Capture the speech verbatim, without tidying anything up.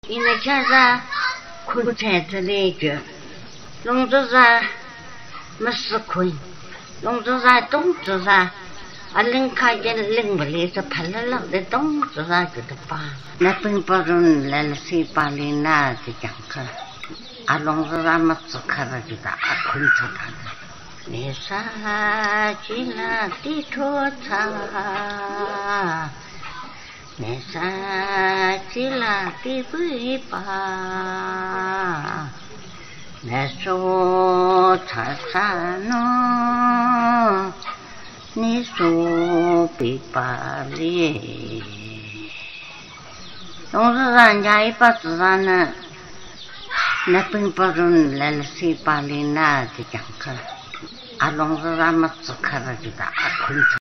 因为现在困在这里就弄着在没事困，弄着在动着在。啊，人看见人不来是拍了了的动着在就得把，那本不人来了谁把你那就讲课，啊，弄着咱们只看了就打啊困着他的。你杀进了地图茶，你杀进了地尾巴，那说茶山喏。你说别把哩，总是人家一把子上呢，那本不人来了谁把哩那就讲课，啊，总是咱们只看了就打困着